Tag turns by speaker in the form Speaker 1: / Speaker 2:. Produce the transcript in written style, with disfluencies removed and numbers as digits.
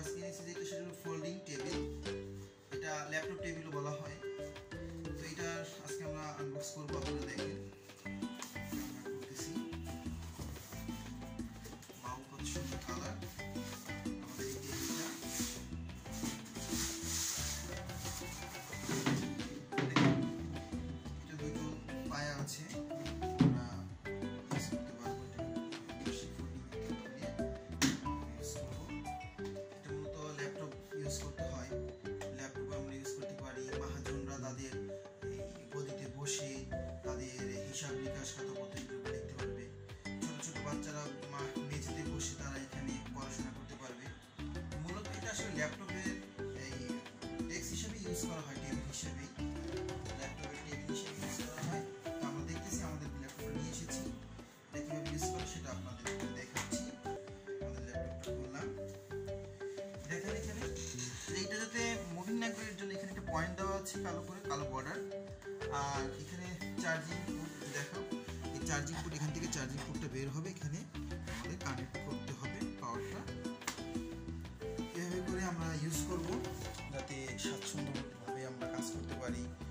Speaker 1: আজকে নিয়েছি যেটা সেটা হলো ফোল্ডিং টেবিল। এটা ল্যাপটপ টেবিলও বলা হয়। তো এটা আজকে আমরা আনবক্স করবো, আপনারা দেখেন করতেছি। বাউ, কত সুন্দর কালার আমাদের এই টেবিলটা। এটা দুটো পায়া আছে, আমরা ইউজ করতে পারবো। এটা মূলত ল্যাপটপ ইউজ করতে হয়, ল্যাপটপে আমরা ইউজ করতে পারি। মহাজনরা তাদের এই গদিতে বসে তাদের হিসাব নিকাশ খাতাপত্র লিখতে পারবে। ছোট ছোট বাচ্চারা মেঝেতে বসে তারা এখানে পড়াশোনা করতে পারবে। মূলত এটা আসলে ল্যাপটপের এই ডেস্ক হিসেবে ইউজ করা হয়, টেবিল হিসেবেই ল্যাপটপের টেবিল হিসেবে ইউজ করা হয়। তো আমরা দেখতেছি, আমাদের ল্যাপটপটা নিয়ে এসেছি, এটা কীভাবে ইউজ করে সেটা আপনাদের দেখাচ্ছি। আমাদের ল্যাপটপটা খুললাম, দেখেন এখানে এইটা যাতে মুভিং না করে এর জন্য এখানে একটা পয়েন্ট দেওয়া আছে কালো করে, কালো বর্ডার। আর এখানে চার্জিং পোর্ট দেখাও, এই চার্জিং পোর্ট, এখান থেকে চার্জিং পোর্টটা বের হবে, এখানে আমাদের কানেক্ট করতে হবে পাওয়ারটা। এভাবে করে আমরা ইউজ করব যাতে স্বাচ্ছন্দ্যভাবে আমরা কাজ করতে পারি।